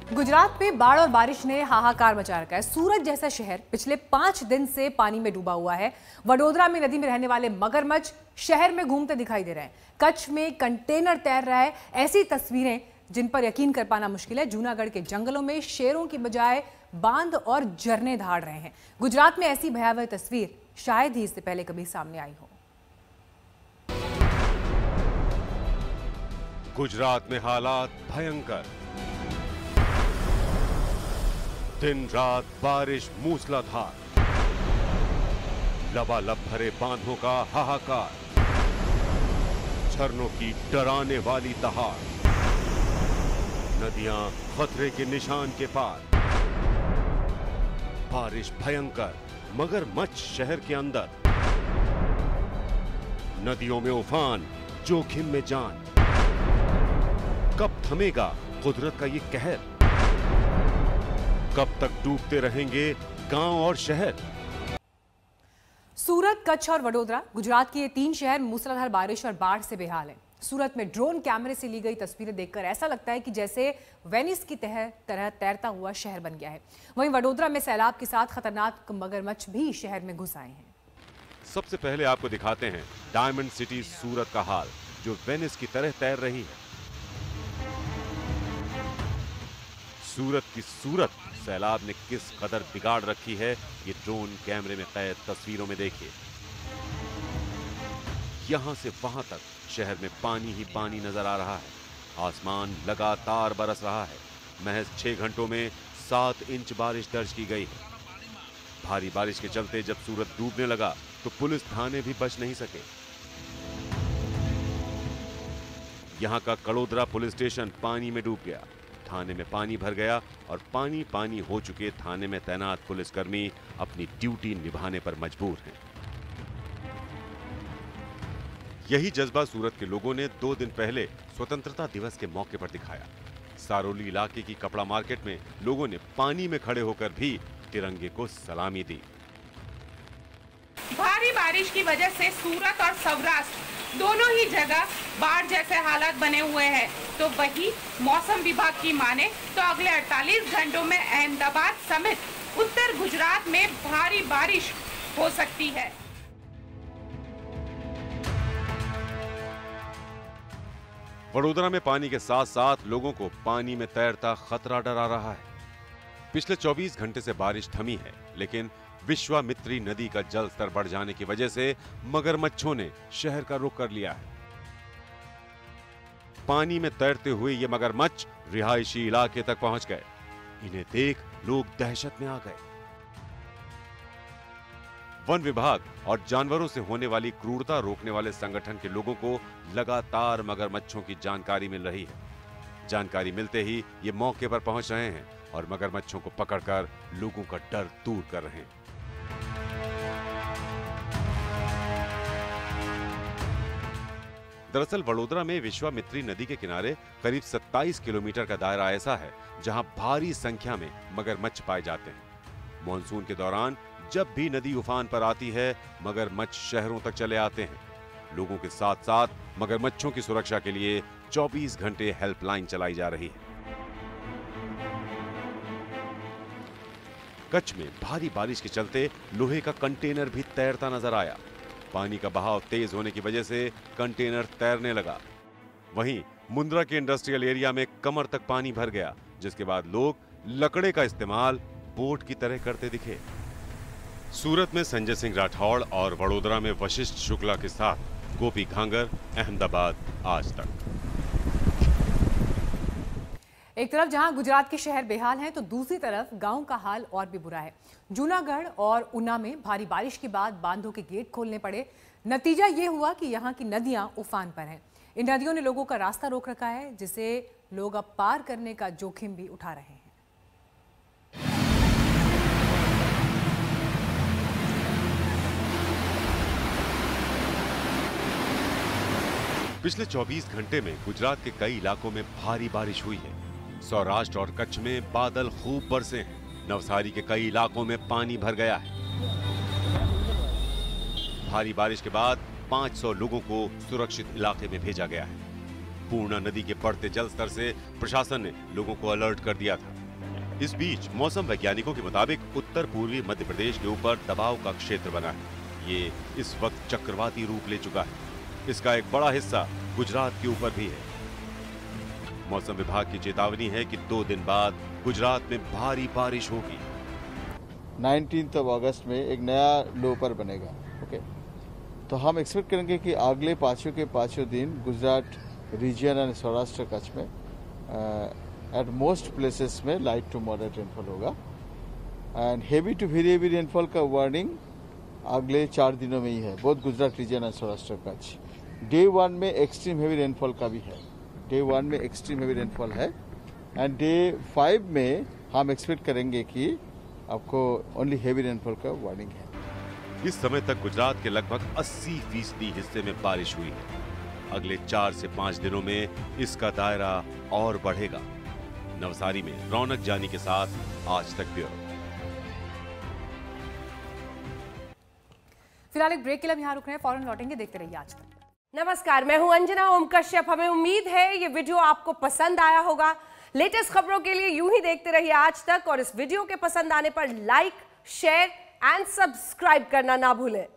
गुजरात में बाढ़ और बारिश ने हाहाकार मचा रखा है। सूरत जैसा शहर पिछले 5 दिन से पानी में डूबा हुआ है। वडोदरा में नदी में रहने वाले मगरमच्छ शहर में घूमते दिखाई दे रहे हैं। कच्छ में कंटेनर तैर रहा है। ऐसी तस्वीरें जिन पर यकीन कर पाना मुश्किल है। जूनागढ़ के जंगलों में शेरों की बजाय बांध और झरने दहाड़ रहे हैं। गुजरात में ऐसी भयावह तस्वीर शायद ही इससे पहले कभी सामने आई हो। गुजरात में हालात भयंकर। दिन रात बारिश मूसलाधार, लबालब भरे बांधों का हाहाकार, झरनों की डराने वाली दहाड़, नदियां खतरे के निशान के पार। बारिश भयंकर, मगरमच्छ शहर के अंदर। नदियों में उफान, जोखिम में जान। कब थमेगा कुदरत का ये कहर? कब तक डूबते रहेंगे गांव और शहर? सूरत, कच्छ और वडोदरा, गुजरात के ये 3 शहर मूसलाधार बारिश और बाढ़ से बेहाल हैं। सूरत में ड्रोन कैमरे से ली गई तस्वीरें देखकर ऐसा लगता है कि जैसे वेनिस की तरह तैरता हुआ शहर बन गया है। वहीं वडोदरा में सैलाब के साथ खतरनाक मगरमच्छ भी शहर में घुस आए हैं। सबसे पहले आपको दिखाते हैं डायमंड सिटी सूरत का हाल, जो वेनिस की तरह तैर रही है। सूरत की सूरत सैलाब ने किस कदर बिगाड़ रखी है, ये ड्रोन कैमरे में कैद तस्वीरों में देखिए। यहां से वहां तक शहर में पानी ही पानी नजर आ रहा है। आसमान लगातार बरस रहा है। महज 6 घंटों में 7 इंच बारिश दर्ज की गई है। भारी बारिश के चलते जब सूरत डूबने लगा तो पुलिस थाने भी बच नहीं सके। यहां का कड़ोदरा पुलिस स्टेशन पानी में डूब गया। थाने में पानी भर गया और पानी पानी हो चुके थाने में तैनात पुलिसकर्मी अपनी ड्यूटी निभाने पर मजबूर हैं। यही जज्बा सूरत के लोगों ने 2 दिन पहले स्वतंत्रता दिवस के मौके पर दिखाया। सारोली इलाके की कपड़ा मार्केट में लोगों ने पानी में खड़े होकर भी तिरंगे को सलामी दी। भारी बारिश की वजह से सूरत और सौराष्ट्र दोनों ही जगह बाढ़ जैसे हालात बने हुए हैं। तो वही मौसम विभाग की माने तो अगले 48 घंटों में अहमदाबाद समेत उत्तर गुजरात में भारी बारिश हो सकती है। वडोदरा में पानी के साथ साथ लोगों को पानी में तैरता खतरा डरा रहा है। पिछले 24 घंटे से बारिश थमी है, लेकिन विश्वामित्री नदी का जल स्तर बढ़ जाने की वजह से मगरमच्छों ने शहर का रुख कर लिया है। पानी में तैरते हुए ये मगरमच्छ रिहायशी इलाके तक पहुंच गए। इन्हें देख लोग दहशत में आ गए। वन विभाग और जानवरों से होने वाली क्रूरता रोकने वाले संगठन के लोगों को लगातार मगरमच्छों की जानकारी मिल रही है। जानकारी मिलते ही ये मौके पर पहुंच रहे हैं और मगरमच्छों को पकड़कर लोगों का डर दूर कर रहे हैं। दरअसल वडोदरा में विश्वामित्री नदी के किनारे करीब 27 किलोमीटर का दायरा ऐसा है जहां भारी संख्या में मगरमच्छ पाए जाते हैं। मॉनसून के दौरान जब भी नदी उफान पर आती है, मगरमच्छ शहरों तक चले आते हैं। लोगों के साथ साथ मगरमच्छों की सुरक्षा के लिए 24 घंटे हेल्पलाइन चलाई जा रही है। कच्छ में भारी बारिश के चलते लोहे का कंटेनर भी तैरता नजर आया। पानी का बहाव तेज होने की वजह से कंटेनर तैरने लगा। वहीं मुंद्रा के इंडस्ट्रियल एरिया में कमर तक पानी भर गया, जिसके बाद लोग लकड़े का इस्तेमाल बोट की तरह करते दिखे। सूरत में संजय सिंह राठौड़ और वडोदरा में वशिष्ठ शुक्ला के साथ गोपी घांगर, अहमदाबाद, आज तक। एक तरफ जहां गुजरात के शहर बेहाल हैं, तो दूसरी तरफ गांव का हाल और भी बुरा है। जूनागढ़ और ऊना में भारी बारिश के बाद बांधों के गेट खोलने पड़े। नतीजा ये हुआ कि यहां की नदियां उफान पर हैं। इन नदियों ने लोगों का रास्ता रोक रखा है, जिसे लोग अब पार करने का जोखिम भी उठा रहे हैं। पिछले 24 घंटे में गुजरात के कई इलाकों में भारी बारिश हुई है। सौराष्ट्र और कच्छ में बादल खूब बरसे हैं। नवसारी के कई इलाकों में पानी भर गया है। भारी बारिश के बाद 500 लोगों को सुरक्षित इलाके में भेजा गया है। पूर्णा नदी के बढ़ते जलस्तर से प्रशासन ने लोगों को अलर्ट कर दिया था। इस बीच मौसम वैज्ञानिकों के मुताबिक उत्तर पूर्वी मध्य प्रदेश के ऊपर दबाव का क्षेत्र बना है। ये इस वक्त चक्रवाती रूप ले चुका है। इसका एक बड़ा हिस्सा गुजरात के ऊपर भी है। मौसम विभाग की चेतावनी है कि 2 दिन बाद गुजरात में भारी बारिश होगी। 19 अगस्त में एक नया लो पर बनेगा। ओके, तो हम एक्सपेक्ट करेंगे कि अगले पांचों दिन गुजरात रीजन और सौराष्ट्र कच्छ में एट मोस्ट प्लेसेस में लाइट टू मॉडरेट रेनफॉल होगा and heavy to very heavy rainfall का वार्निंग अगले 4 दिनों में ही है, बोथ गुजरात रीजन और सौराष्ट्र कच्छ। डे 1 में एक्सट्रीम हेवी रेनफॉल का भी है। डे 1 में एक्सट्रीम हेवी रेनफॉल है एंड डे 5 में हम एक्सपेक्ट करेंगे कि आपको ओनली हेवी रेनफॉल का वार्निंग है। इस समय तक गुजरात के लगभग 80% हिस्से में बारिश हुई है। अगले 4 से 5 दिनों में इसका दायरा और बढ़ेगा। नवसारी में रौनक जानी के साथ आज तक ब्यूरो। फिलहाल एक ब्रेक के लिए हम यहाँ रुक रहे हैं, फौरन लौटेंगे, देखते रहिए आज तक। नमस्कार, मैं हूं अंजना ओम कश्यप। हमें उम्मीद है ये वीडियो आपको पसंद आया होगा। लेटेस्ट खबरों के लिए यूं ही देखते रहिए आज तक और इस वीडियो के पसंद आने पर लाइक, शेयर एंड सब्सक्राइब करना ना भूलें।